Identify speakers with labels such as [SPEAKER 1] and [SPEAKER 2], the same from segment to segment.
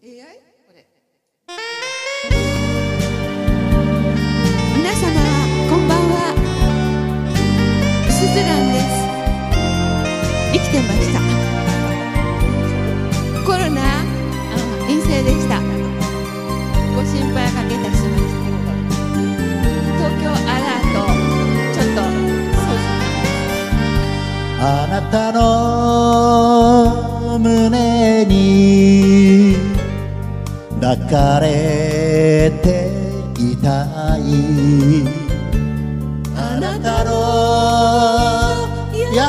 [SPEAKER 1] AI？ これ。皆様こんばんは。すずらんです。生きてました。コロナ陰性でした。ご心配かけたしました。東京アラートちょっと
[SPEAKER 2] あなたの胸に抱かれていたい、あなたの優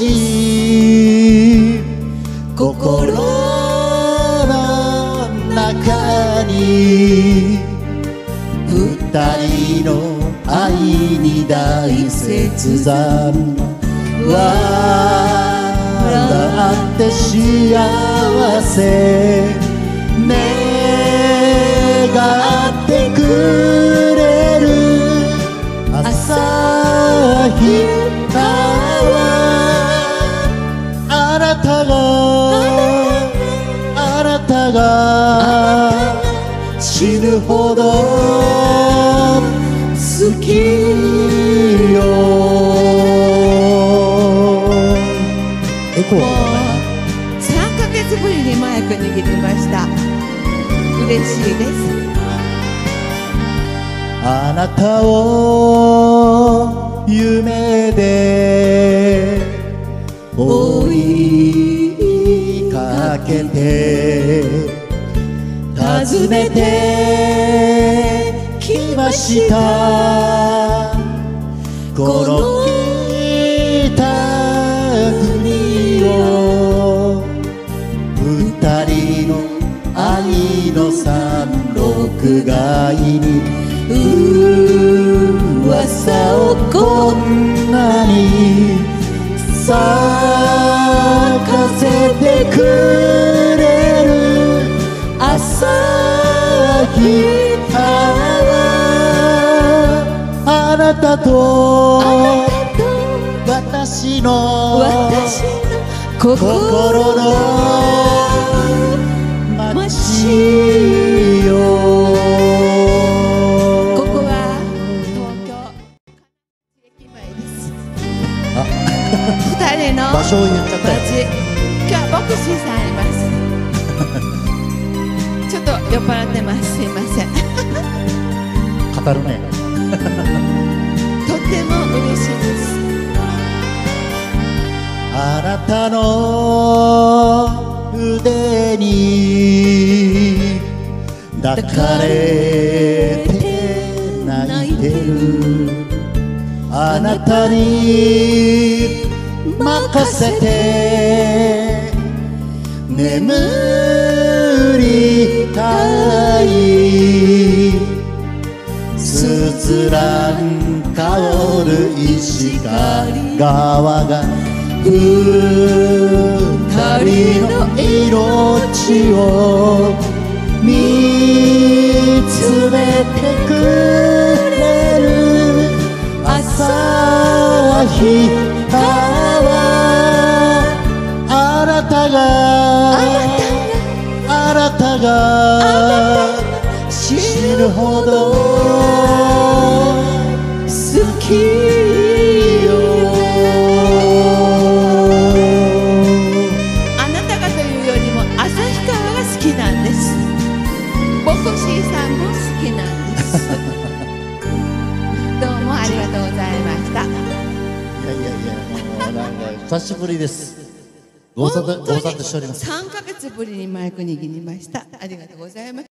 [SPEAKER 2] しい心の中に二人の愛に大切断笑って幸せ願ってくれる朝日あなたが死ぬほど好きよ。
[SPEAKER 1] もう3ヶ月ぶりにマイク握りました。嬉しいです。
[SPEAKER 2] あなたを夢で追いかけて訪ねてきました。この北国を二人の愛の山麓街に噂をこんなに咲かせてくれる朝日あなたと私の心の街よ。
[SPEAKER 1] ここは東京駅前です。二人の
[SPEAKER 2] 場所を言っちゃったよ。
[SPEAKER 1] 今日は牧師さんいます。ちょっと酔っ払ってます。すいません。
[SPEAKER 2] 語るね。
[SPEAKER 1] とっても嬉しいです。
[SPEAKER 2] あなたの腕に抱かれて泣いてるあなたに任せて眠りたい。すずらん香る石狩川が二人の命を見つめてくれる朝日あなたが死ぬほど好きよ。
[SPEAKER 1] あなたがというよりも旭川が好きなんです。牧師さんも好きなんです。どうもありがとうございました。
[SPEAKER 2] いやもうなんか久しぶりです。ご無沙汰しております。
[SPEAKER 1] 3ヶ月ぶりにマイク握りました。ありがとうございます。